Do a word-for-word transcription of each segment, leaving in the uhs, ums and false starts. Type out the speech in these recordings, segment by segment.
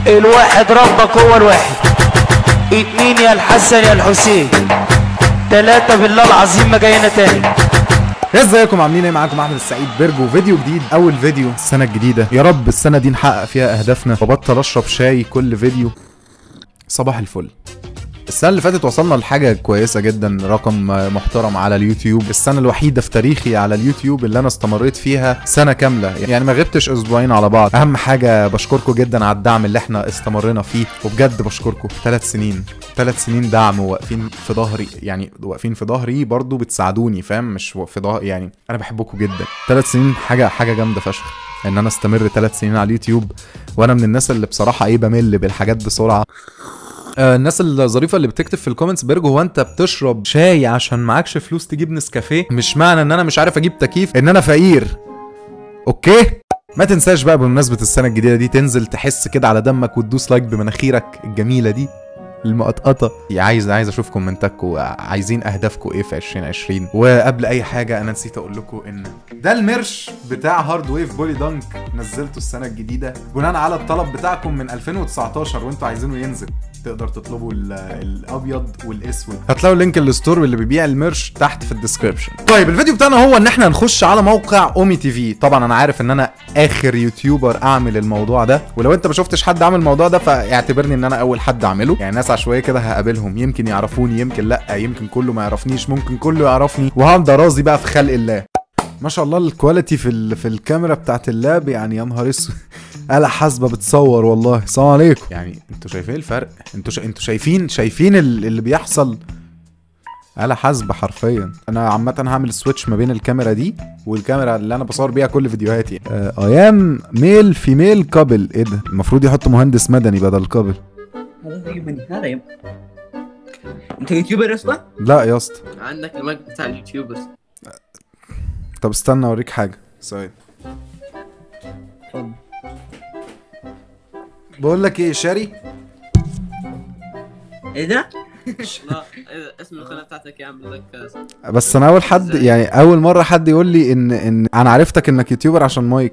الواحد ربك هو الواحد، اتنين يا الحسن يا الحسين، تلاتة بالله العظيم ما جاينا تاني. ازيكم عاملين ايه؟ معاكم احمد السعيد بيرجو، فيديو جديد، اول فيديو السنه الجديده. يا رب السنه دي نحقق فيها اهدافنا وبطل اشرب شاي كل فيديو. صباح الفل. السنة اللي فاتت وصلنا لحاجة كويسة جدا، رقم محترم على اليوتيوب. السنة الوحيدة في تاريخي على اليوتيوب اللي انا استمريت فيها سنة كاملة، يعني ما غبتش اسبوعين على بعض. اهم حاجة بشكركم جدا على الدعم اللي احنا استمرينا فيه، وبجد بشكركم. ثلاث سنين ثلاث سنين دعم وواقفين في ظهري، يعني واقفين في ظهري برضو بتساعدوني، فاهم؟ مش في ظهري، يعني انا بحبكم جدا. ثلاث سنين حاجة حاجة جامدة فشخ ان انا استمر ثلاث سنين على اليوتيوب، وانا من الناس اللي بصراحة ايه بمل بالحاجات بسرعة. آه الناس الظريفه اللي بتكتب في الكومنتس: بيرجو هو انت بتشرب شاي عشان معكش فلوس تجيب نسكافيه؟ مش معنى ان انا مش عارف اجيب تكييف ان انا فقير، اوكي؟ ما تنساش بقى بمناسبه السنه الجديده دي تنزل تحس كده على دمك وتدوس لايك بمناخيرك الجميله دي المقطقطه. عايز عايز اشوف كومنتاتكم، عايزين اهدافكم ايه في عشرين عشرين. وقبل اي حاجه انا نسيت اقول لكم ان ده الميرش بتاع هارد ويف بولي دانك، نزلته السنه الجديده بناء على الطلب بتاعكم من ألفين وتسعتاشر وانتوا عايزينه ينزل. تقدر تطلبوا الابيض والاسود، هتلاقوا لينك الستور اللي بيبيع الميرش تحت في الديسكربشن. طيب الفيديو بتاعنا هو ان احنا نخش على موقع اومي تي في. طبعا انا عارف ان انا اخر يوتيوبر اعمل الموضوع ده، ولو انت ما شفتش حد عامل الموضوع ده فاعتبرني ان انا اول حد اعمله. يعني ناس عشوائيه كده هقابلهم، يمكن يعرفوني يمكن لا، يمكن كله ما يعرفنيش ممكن كله يعرفني، وهفضل راضي بقى في خلق الله. ما شاء الله الكواليتي في ال... في الكاميرا بتاعت اللاب، يعني يا نهار اسود. آلة حاسبة بتصور والله. السلام عليكم. يعني انتوا شايفين الفرق؟ انتوا ش... انتوا شايفين شايفين ال... اللي بيحصل؟ آلة حاسبة حرفيا. انا عامة هعمل سويتش ما بين الكاميرا دي والكاميرا اللي انا بصور بيها كل فيديوهاتي. ايام ميل فيميل كابل. ايه ده؟ المفروض يحط مهندس مدني بدل كابل. هذا يا انت يوتيوبر اصلا؟ لا يا اسطى. عندك المايك بتاع اليوتيوبرز. طب استنى اوريك حاجه. ثواني. بقول لك ايه، شاري؟ ايه ده؟ لا اسم القناه بتاعتك يا عم لك. بس انا اول حد، يعني اول مره حد يقول لي ان ان انا عرفتك انك يوتيوبر عشان مايك.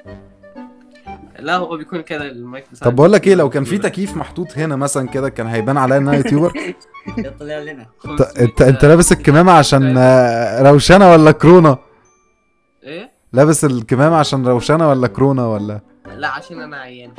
لا هو بيكون كده المايك بتاعك. طب بقول لك ايه، لو كان في تكييف محطوط هنا مثلا كده كان هيبان عليا ان انا يوتيوبر. طلع لنا. انت انت لابس الكمامه عشان روشنه ولا كورونا؟ ايه؟ لابس الكمامه عشان روشنه ولا كورونا ولا؟ لا عشان انا عيان.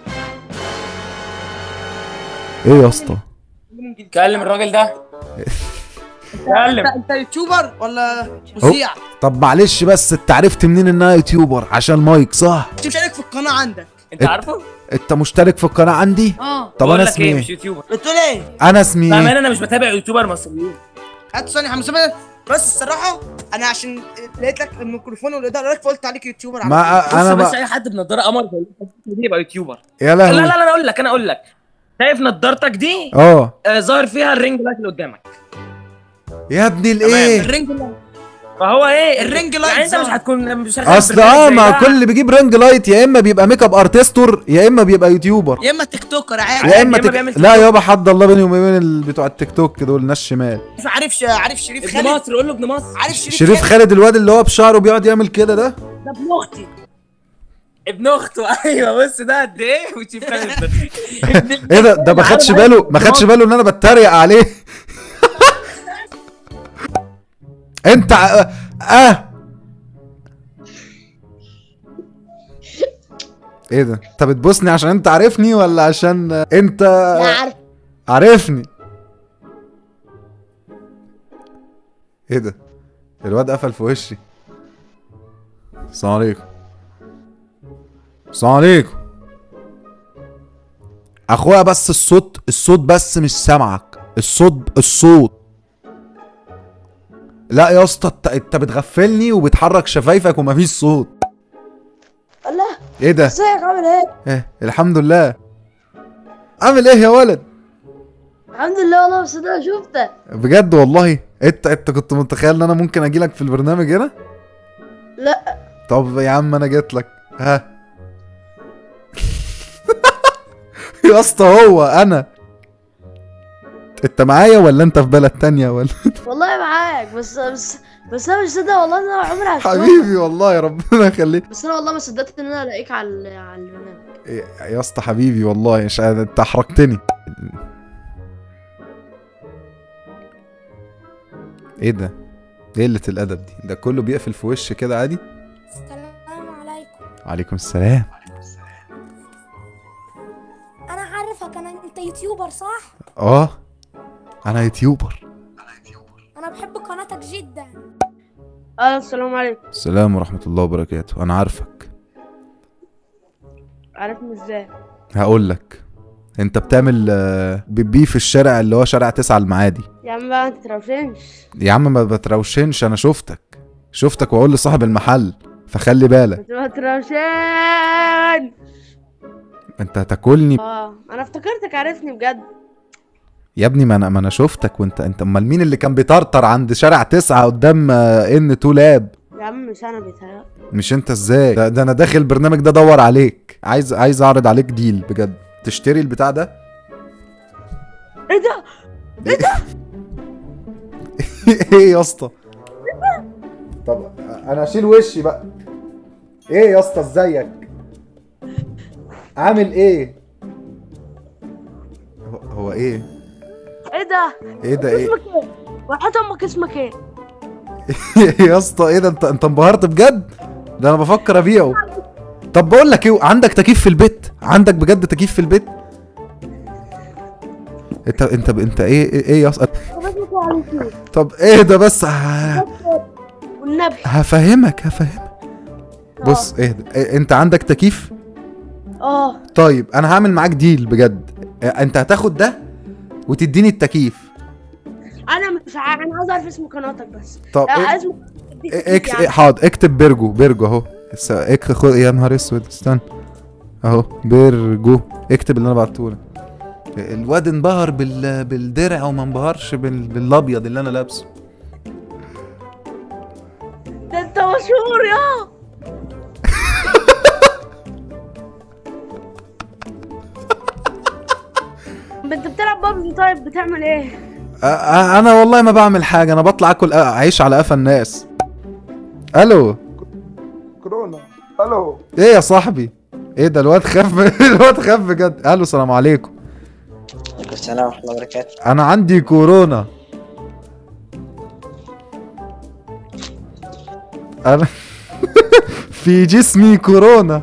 ايه يا اسطى؟ كلم الراجل ده. كلم. انت يوتيوبر ولا مذيع؟ طب معلش بس انت عرفت منين انها يوتيوبر؟ عشان مايك صح؟ انت مشترك في القناه عندك؟ انت عارفه؟ انت مشترك في القناه عندي؟ اه. طب انا اسمي ايه؟ مش يوتيوبر. بتقول ايه؟ انا اسمي ايه؟ بامانه انا مش بتابع يوتيوبر مصريين. هات ثانيه يا حمزه بس الصراحه انا عشان لقيت لك الميكروفون والاضاءه لك فقلت عليك يوتيوبر. ما انا انا بس اي حد بنضاره قمر زي يبقى يوتيوبر. يا لا لهوي. لا لا انا اقول لك انا اقول لك شايف نضارتك دي؟ اه آه، ظاهر فيها الرينج لايت اللي قدامك. يا ابني الايه؟ الرينج لايت. فهو ايه الرينج لايت؟ يعني انت مش هتكون مش اصل اه ما كل اللي بيجيب رينج لايت يا اما بيبقى ميك اب ارتستور يا اما بيبقى يوتيوبر يا اما تيك توكر عادي يا اما يا إما تك... بيعمل لا يابا حد الله بيني وبين ال- بتوع التيك توك دول ناس شمال. عارف عارف شريف ابن خالد؟ مصر قول له ابن مصر. عارف شريف شريف خالد الواد اللي هو بشعره بيقعد يعمل كده ده؟ ده ابن اختي. ابن اخته. ايوه بص ده قد ايه وشريف خالد. ايه ده؟ ده ما خدش باله ما خدش باله ان انا بتريق عليه. انت اه, آه. ايه ده؟ انت بتبوسني عشان انت عارفني ولا عشان انت لا عارف. عارفني؟ ايه ده؟ الواد قفل في وشي. السلام عليكم. السلام عليكم. اخويا بس الصوت الصوت بس مش سامعك. الصوت الصوت لا يا اسطى انت انت بتغفلني وبتحرك شفايفك ومفيش صوت. الله. ايه ده؟ ازيك عامل ايه؟ ايه الحمد لله. عامل ايه يا ولد؟ الحمد لله والله بس انا شفتك. بجد والله؟ انت انت كنت متخيل ان انا ممكن اجيلك في البرنامج هنا؟ لا. طب يا عم انا جيت لك. ها. يا اسطى هو انا. انت معايا ولا انت في بلد تانية ولا؟ والله معاك بس بس بس انا مش مصدق والله ان انا عمري هشوفك. حبيبي والله ربنا يخليك. بس انا والله ما صدقت ان انا الاقيك على على البرنامج. إيه يا اسطى حبيبي والله مش انت احرجتني. ايه ده؟ ايه قلة الادب دي؟ ده كله بيقفل في وش كده عادي؟ السلام عليكم. وعليكم السلام. انا عارفك، انا انت يوتيوبر صح؟ اه انا يوتيوبر. انا بحب قناتك جدا. اه السلام عليكم. السلام ورحمة الله وبركاته. انا عارفك. عارفني ازاي؟ هقول لك. انت بتعمل آه، بيبي في الشارع اللي هو شارع تسعة المعادي. يا عم بقى انت تروشنش. يا عم ما بتروشنش، انا شفتك شفتك واقول لصاحب المحل فخلي بالك. ما تروشن. انت هتاكلني اه انا افتكرتك عارفني بجد. يا ابني. ما انا ما انا شفتك وانت انت امال مين اللي كان بيطرطر عند شارع تسعة قدام آه، ان تو لاب؟ يا عم مش انا بيتهيألي. مش انت ازاي؟ ده, ده انا داخل البرنامج ده ادور عليك، عايز عايز اعرض عليك ديل بجد. تشتري البتاع ده؟ ايه ده؟ ايه يا اسطى؟ طب انا اشيل وشي بقى. ايه يا اسطى ازيك؟ عامل ايه؟ هو, هو ايه؟ ايه ده؟ ايه ده ايه؟ اسمك ايه؟ وحياة امك اسمك ايه؟ يا اسطى ايه ده؟ انت انت انبهرت بجد؟ ده انا بفكر ابيعه. طب بقول لك ايه، عندك تكييف في البيت؟ عندك بجد تكييف في البيت؟ انت انت انت ايه ايه, إيه يا اسطى؟ طب ايه ده بس ه... والنبي هفهمك هفهمك بص اهدى. إيه انت عندك تكييف؟ اه طيب انا هعمل معاك ديل بجد. إيه انت هتاخد ده وتديني التكييف. انا مش ع... انا عايز اعرف اسم قناتك بس. طب آه، إيه؟ اسمه إيه اكس... إيه حاضر اكتب بيرجو. بيرجو اهو. اس- اك خد يا نهار اسود استنى اهو بيرجو. اكتب اللي انا بعتهولك. الواد انبهر بال... بالدرع وما انبهرش بال... بالابيض اللي انا لابسه. ده انت مشهور يا. انت بتلعب بابجي طيب بتعمل ايه؟ أ- أ- انا والله ما بعمل حاجه، انا بطلع اكل أ- اعيش على قفا الناس. الو كورونا. الو. ايه يا صاحبي؟ ايه ده الواد خاف الواد خاف بجد. الو السلام عليكم. وعليكم السلام ورحمة الله وبركاته. انا عندي كورونا. انا في جسمي كورونا.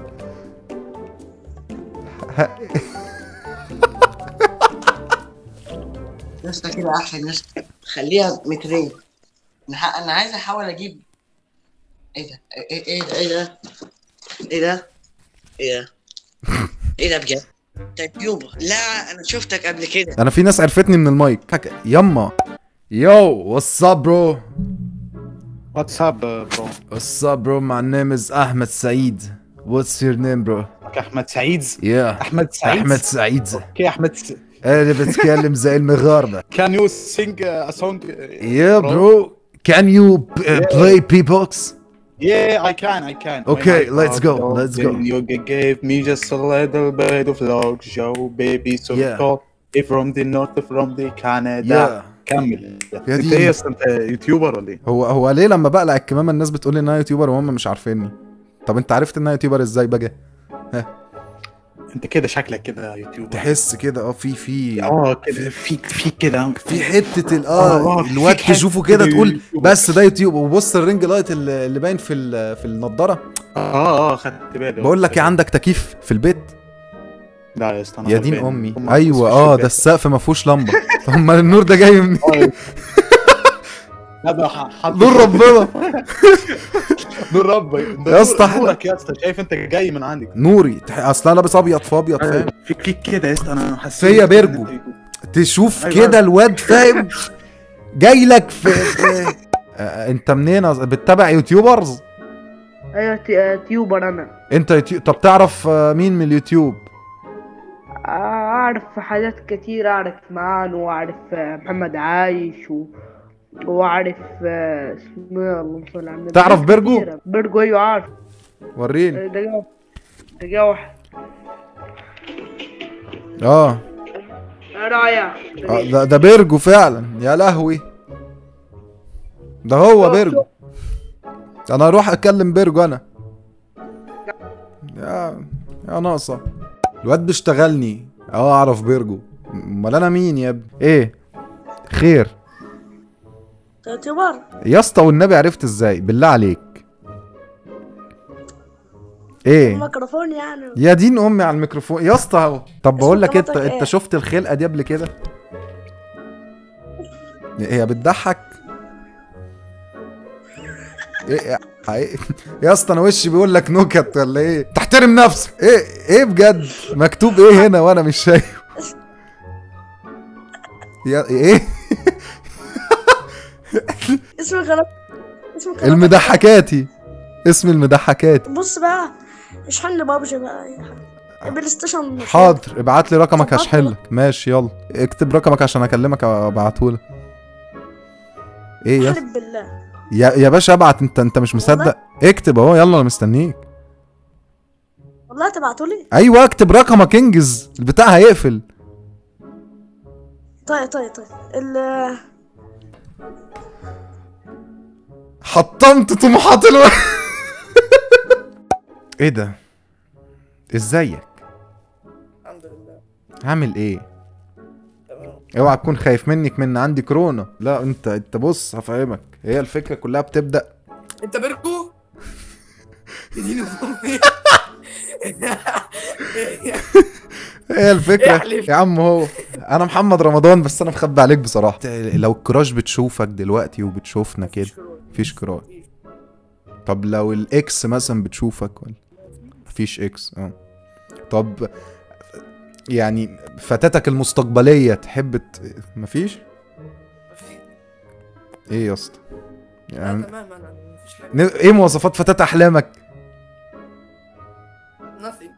يا اسطى كده احسن يا اسطى، خليها مترين. نح- انا عايز احاول اجيب. ايه ده؟ ايه ايه ده؟ ايه ده؟ ايه ده؟ ايه ده؟ ايه ده بجد؟ انت يوتيوبر؟ لا انا شفتك قبل كده. انا في ناس عرفتني من المايك. حك... يما يو واتس اب برو. واتس اب برو. What's up bro? My name is Ahmed Said. What's your name bro? احمد سعيد. Yeah. احمد سعيد. أحمد سعيد. اوكي احمد س... أنا بتكلم زي المغاربة. Can you sing a song? Yeah bro. Can you b- uh, play beatbox? Yeah, I can, I can. Okay, When I let's was go, young, let's go. You g- gave me just a little bit of love, Joe, baby, so Yeah. tall. If from the north, from the Canada. Yeah. كمل. يا انت ديني. ايه اصلا؟ انت يوتيوبر ولا ايه؟ هو هو ليه لما بقلع الكمامة الناس بتقول لي ان انا يوتيوبر وهم مش عارفيني؟ طب انت عرفت ان انا يوتيوبر ازاي بقى؟ انت كده شكلك كده يوتيوبر. تحس كده اه في في اه كده في في كده في حتة ال اه آه، الواد فيك حتة تشوفه كده تقول يوتيوبر. بس ده يوتيوب. وبص الرينج لايت اللي اللي باين في ال- في النضارة. اه اه خدت بالي. بقول لك ايه، عندك تكييف في البيت؟ لا يا اسطى أنا يا دين غلبان. امي. هم ايوه بس في اه ده الشباك. السقف ما فيهوش لمبه. امال النور ده جاي منين؟ آه. لا ده ح- حط- نور ربنا. نور ربي. يا اسطى إحنا- نورك يا اسطى، شايف انت جاي من عندك. نوري تح- اصل انا لابس ابيض في ابيض فاهم. فيك فيك كده يا اسطى، انا حسيت فيا إن بيرجو. أنت- تشوف أيوة. كده الواد فاهم جاي لك في, في... آه، انت منين؟ أص- بتتابع يوتيوبرز؟ ايوه تي- تيوبر انا. انت يوتيوب. طب تعرف آه، مين من اليوتيوب؟ اعرف حاجات كتير، اعرف مان واعرف محمد عايش و... واعرف آه، اسمه ايه اللهم صل على النبي. تعرف ناس بيرجو؟ كتيرة. بيرجو ايوه عارف. وريني. دقيقة دقيقة واحد. اه ايه رايك؟ آه، ده ده بيرجو فعلا. يا لهوي ده هو بيرجو. انا اروح اكلم بيرجو انا. يا يا ناقصه. الواد بيشتغلني. اه اعرف بيرجو. امال انا مين يا ابني؟ ايه خير يوتيوبر يا اسطى والنبي؟ عرفت ازاي بالله عليك؟ ايه الميكروفون يعني. يا دين امي على الميكروفون يا اسطى اهو. طب بقول لك انت إيه؟ انت شفت الخلقه دي قبل كده؟ هي بتضحك. ايه ايه يا اسطى انا وشي بيقول لك نكت ولا ايه؟ تحترم نفسك. ايه ايه بجد مكتوب ايه هنا وانا مش شايف؟ يا ايه اسم قناة اسم قناة المضحكاتي. اسم المضحكاتي. بص بقى اشحن لي بابجي بقى يا بلاي ستيشن. حاضر ابعت لي رقمك هشحن لك. ماشي يلا اكتب رقمك عشان اكلمك ابعته لك. ايه يا احلف بالله يا يا باشا ابعت. انت انت مش مصدق؟ اكتب اهو يلا انا مستنيك. والله تبعتولي. ايوه اكتب رقمك انجز البتاع هيقفل. طيب طيب طيب ال حطمت طموحات الواد. ايه ده؟ ازيك؟ الحمد لله. عامل ايه؟ تمام. اوعى تكون خايف منك من عندي كورونا. لا انت انت بص هفهمك. هي الفكره كلها بتبدا. انت بيرجو؟ اديني امي. هي الفكره احلف. يا عم هو انا محمد رمضان بس انا مخبي عليك بصراحه. لو الكراش بتشوفك دلوقتي وبتشوفنا كده مفيش كراش. طب لو الاكس مثلا بتشوفك ولا مفيش اكس؟ اه طب يعني فتاتك المستقبليه تحب ت... مفيش؟ ايه يا اسطى؟ يعني تمام انا مفيش حاجه. ن- ايه مواصفات فتاة احلامك؟ nothing.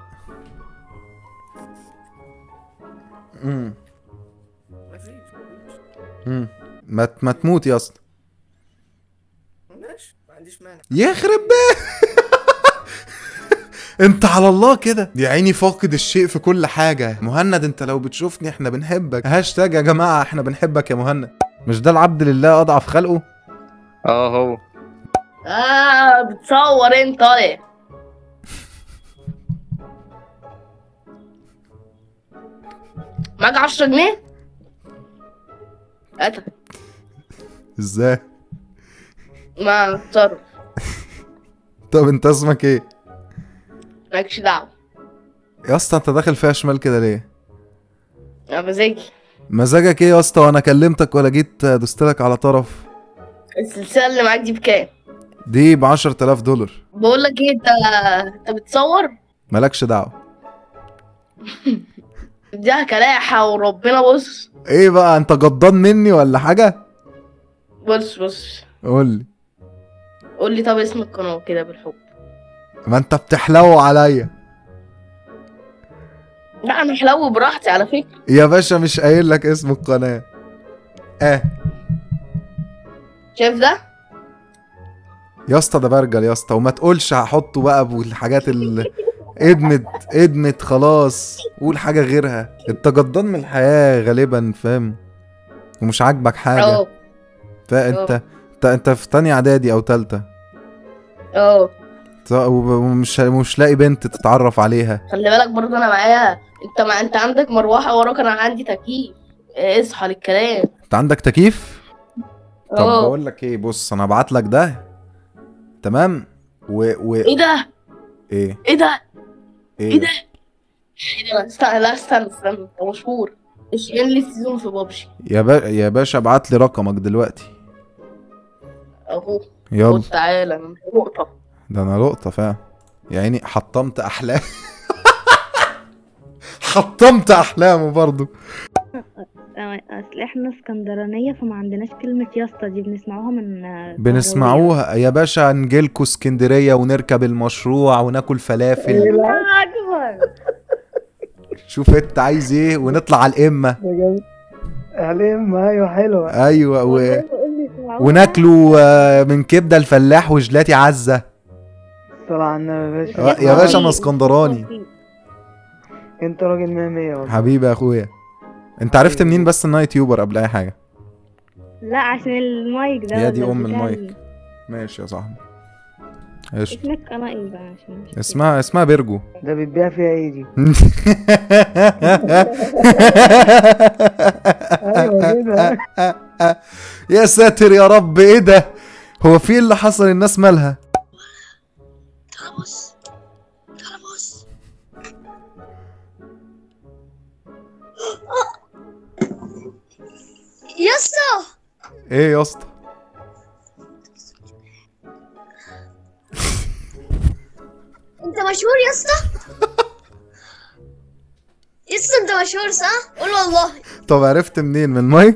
امم مفيش مفيش. امم ما ت- ما تموت يا اسطى. ماشي ما عنديش مانع. يخرب بيه. انت على الله كده يا عيني فاقد الشيء في كل حاجة. مهند انت لو بتشوفني احنا بنحبك. هاشتاج يا جماعة احنا بنحبك يا مهند. مش ده العبد لله اضعف خلقه؟ اه هو. اه بتصور انت ايه؟ معاك عشرة جنيه؟ هاتها. ازاي؟ ما اتصرف. طب انت اسمك ايه؟ مالكش دعوة. يا اسطى انت داخل فيها شمال كده ليه؟ يا مزاجي. مزاجك ايه يا اسطى وانا كلمتك ولا جيت دوستلك على طرف؟ السلسلة اللي معاك دي بكام؟ دي ب عشرة آلاف دولار. بقول لك ايه انت انت بتصور؟ مالكش دعوة. اديها كلاحة وربنا. بص ايه بقى انت جضان مني ولا حاجة؟ بص بص قول لي. قول لي طب اسم القناة كده بالحب. ما انت بتحلو عليا. لا انا حلو براحتي على فكرة يا باشا مش قايل لك اسم القناة. اه شايف ده؟ يا اسطى ده برجل يا اسطى. وما تقولش هحطه بقى بالحاجات اللي ادمت ادمت خلاص. قول حاجة غيرها. انت جضان من الحياة غالبا فاهم. ومش عاجبك حاجة. اه فانت انت انت في تانية اعدادي او تالتة. اه ومش مش لاقي بنت تتعرف عليها. خلي بالك برضه انا معايا. انت ما انت عندك مروحة وراك، انا عندي تكييف. اه، اصحى للكلام. انت عندك تكييف؟ طب اه بقول لك ايه، بص انا هبعت لك ده تمام و و ايه ده؟ ايه ايه ده؟ ايه ايه ده؟ ايه ده؟ استنى لا استنى استنى انت مشهور. اشحن لي السيزون في بابجي. يا با... يا باشا ابعت لي رقمك دلوقتي. اهو يلا. خد تعالى انا نقطة. ده انا لقطة فعلا. يا عيني حطمت احلام. حطمت احلامه برضو. اصل احنا اسكندرانية فما عندناش كلمة يا اسطى دي، بنسمعوها من بنسمعوها يا باشا. نجيلكوا اسكندرية ونركب المشروع وناكل فلافل. اكبر. شوف انت عايز ايه ونطلع على القمة. القمة ايوه حلوة. ايوه و... وناكلوا آه، من كبدة الفلاح وجلاتي عزة. صلاة على النبي يا باشا. آه، يا باشا انا اسكندراني. انت راجل مية مية والله. حبيبي يا اخويا. انت عرفت منين بس ان انا يوتيوبر قبل اي حاجة؟ لا عشان المايك ده. يا دي ولا ام البتاع المايك. دي. ماشي يا صاحبي. قشطة. اسم القناة ايه بقى عشان مش اسمها اسمها بيرجو. ده بيتباع فيها ايه دي؟ ايوه كده. يا ساتر يا رب، ايه ده؟ هو في اللي حصل؟ الناس مالها؟ تعال بص تعال بص. يا اسطى ايه يا اسطى؟ انت مشهور يا اسطى. يا اسطى انت مشهور صح؟ قول والله. طب عرفت منين؟ من مايك؟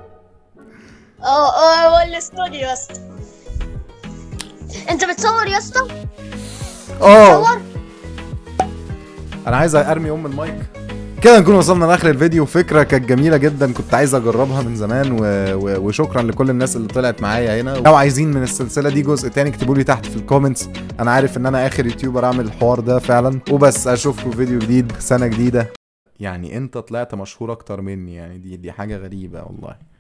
اه اه هو الاستوديو يا اسطى. انت بتصور يا اسطى؟ اه بتصور؟ انا عايز ارمي ام المايك. كده نكون وصلنا لاخر الفيديو. فكره كانت جميله جدا، كنت عايز اجربها من زمان و... و... وشكرا لكل الناس اللي طلعت معايا هنا. لو عايزين من السلسله دي جزء تاني اكتبوا لي تحت في الكومنتس. انا عارف ان انا اخر يوتيوبر اعمل الحوار ده فعلا. وبس اشوفكم فيديو جديد سنه جديده. يعني انت طلعت مشهور اكتر مني، يعني دي دي حاجه غريبه والله.